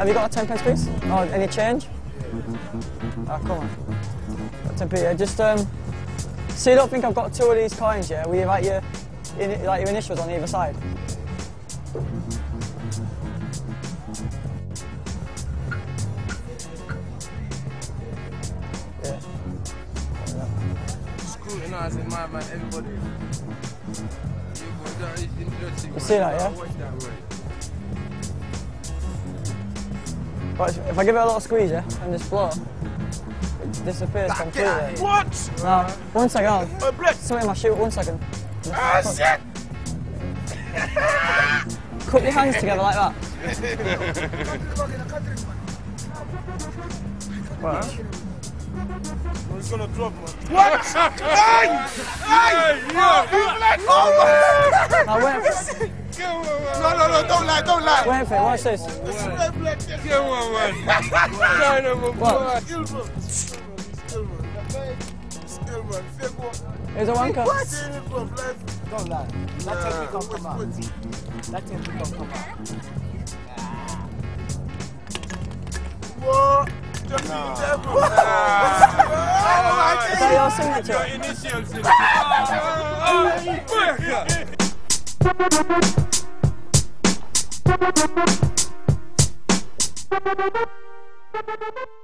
Have you got a 10p piece? Oh, any change? Oh, come on. Got 10p, yeah. Just, so you don't think I've got 2 of these coins, yeah? Will you write your initials on either side? Yeah. Scrutinising my man, everybody. You see that, yeah? But if I give it a little squeeze, yeah, and just blow, it disappears completely. What? No, 1 second. Something in my shoe, 1 second. Ah, shit! Cup your hands together like that. What? It's gonna drop, man. What? Hey! Hey! Now wait. No, don't lie. Wait for it, watch this. Come on, man. Dynamo, boy. Skill, man. Fake one. Here's a wanker. What? Don't lie. That technique don't come out. That technique don't come out. What? Is that your signature? Your initial signature.